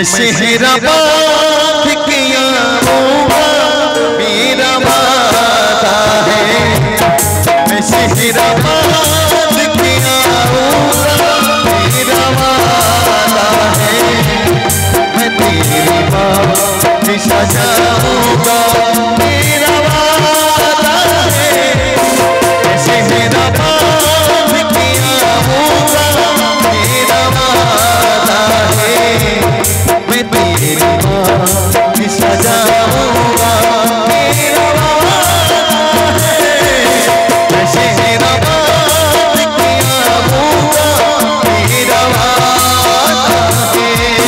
मैं सेहरा बात किया होगा मेरा वादा है, मैं सेहरा बात किया होगा मेरा वादा है, मैं तेरी बात सजाऊंगा मेरा वादा है, मैं सेहरा बात किया होगा मेरा वादा है, मैं तेरी बात सजाऊंगा मेरा वादा है, मैं सेहरा बात किया होगा मेरा वादा है।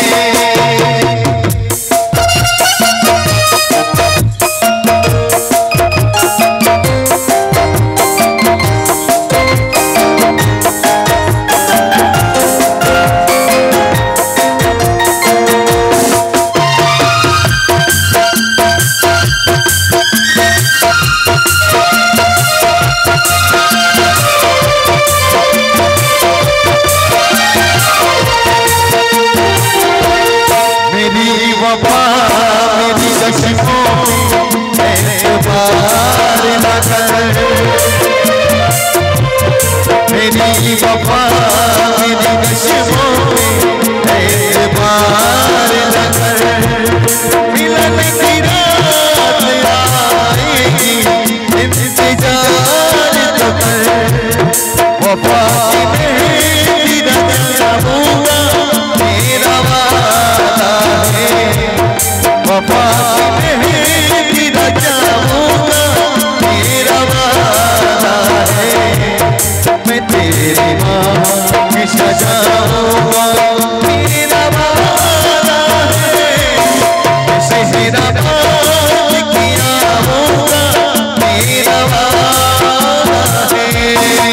मेरी वफा मेरी कश्मों में एतबार न कर, मिलन की रात आएगी इंतजार तो कर, वफा की मेहंदी लगाऊंगा मेरा वादा है, वफा की मेहंदी लगाऊंगा मेरा वादा है, मैं तेरी माँ की सजाऊंगा मेरा वादा है, मैं सेहरा बात किया होगा मेरा वादा है।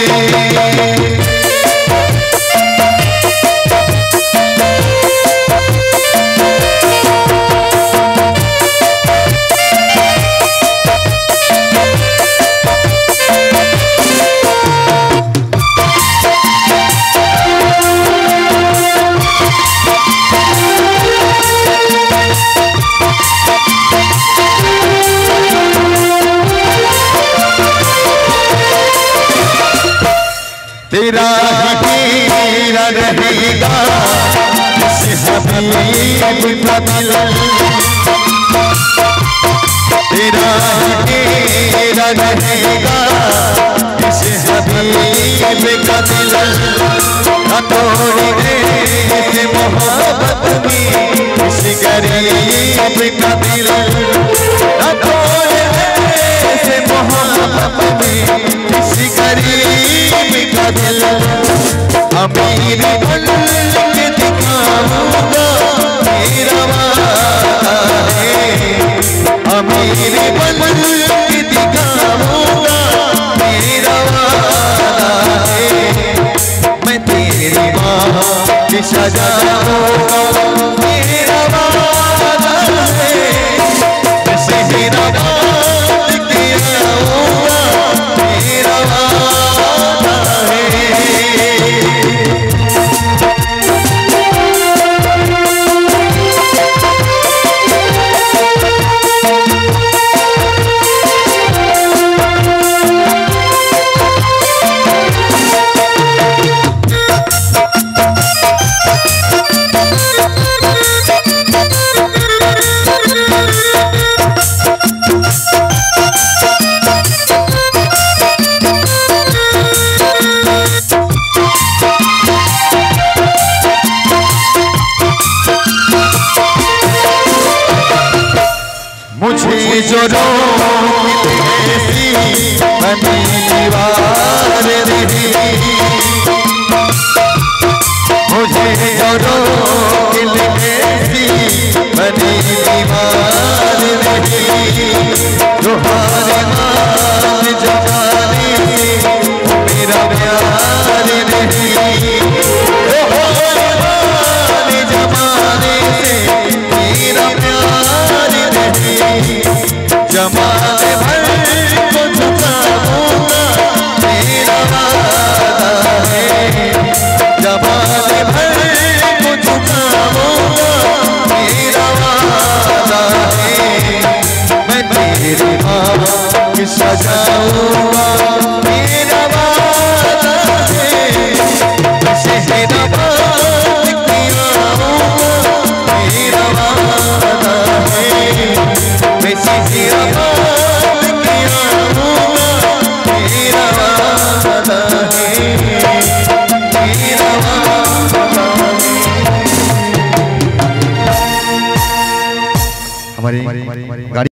तेरा ही तेरा रहेगा इस हबीब का दिल, तेरा ही तेरा रहेगा इस हबीब का दिल, न तोड़ी इस मोहब्बत में इस गरीब का दिल, न तोड़ी इस मोहब्बत में इस गरीब का दिल, अमीर बन के दिखाऊंगा मेरा वादा है, अमीर बन के दिखाऊंगा मेरा वादा है, मैं तेरी माँ की सजाऊंगा मेरा वादा है, मैं सेहरा बात किया होगा मेरा वादा है। मुझे जो रोक ऐसी बनी दीवार रही, मुझे जो रोक ऐसी बनी दीवार रही, जो हार मान जमाने से मेरा प्यार नहीं, जो हार मान जमाने से मेरा प्यार नहीं, जमाने भर को झुकाऊंगा मेरा वादा है, जमाने भर को झुकाऊंगा सजाऊंगा मेरा वादा है, शहनाबाद किया मेरा वादा है, मैं शहनाबाद किया मेरा वादा है, मेरा वादा है। हमारी गाड़ी